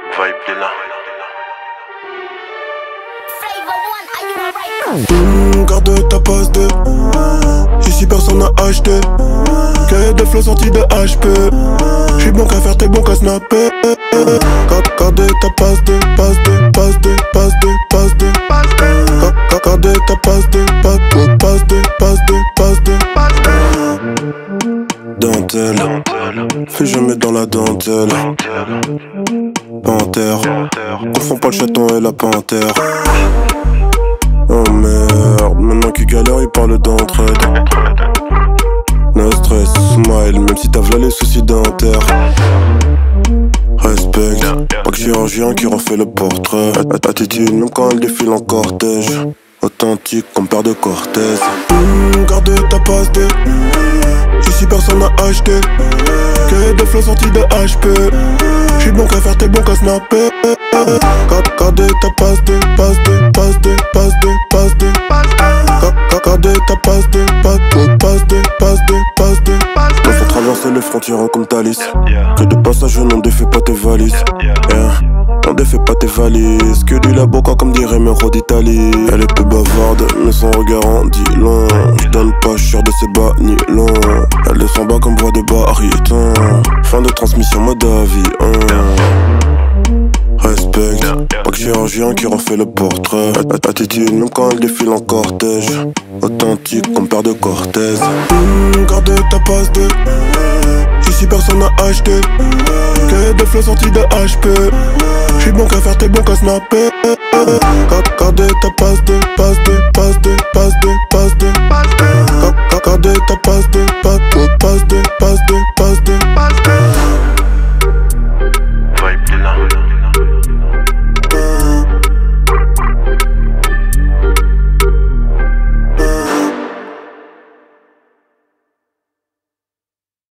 Vibe de là. Garde ta passe de. Ici personne n'a acheté. Que des flots sortis de HP. J'suis bon qu'à faire, t'es bon qu'à snapper. Garde ta passe de, passe de, passe de, passe de, passe de. Garde ta passe de, passe de, passe de, passe de, passe de. Dentelle, fais jamais dans la dentelle. Panthère, confonds pas le chaton et la panthère. Oh merde, maintenant qu'il galère il parle d'entraide. No stress, smile, même si t'as v'là les soucis dentaires. Respect, pas que chirurgien qui refait le portrait. Attitude, même quand elle défile en cortège. Authentique comme père de Cortez. Garde ta passe de. Ici personne n'a acheté. Que des flots sortis de HP. J'suis bon qu'à faire, t'es bon qu'à snapper. Garde ta passe de, passe de, passe de, passe de, passe de. Garde ta passe de, passe de, passe de, passe de, passe de. Quand faut traverser les frontières comme Thalys. Que de passage, n'en défais pas tes valises. On défait pas tes valises. Que du laboca comme dirait Mero d'Italie. Elle est peu bavarde mais son regard en dit long. J'donne pas cher de ses bas ni long. Elle descend bas comme voix de baryton. Fin de transmission mode avion. Respect, pas que chirurgien qui refait le portrait. Attitude même quand elle défile en cortège. Authentique comme père de Cortez. Garde ta passe de. Ici personne n'a acheté. Que des flots sortis de HP. J'suis bon qu'à faire, t'es bon qu'à snapper. Garde ta passe de, passe de, passe de, passe de, passe de. Garde ta passe de, passe de, passe de, passe de.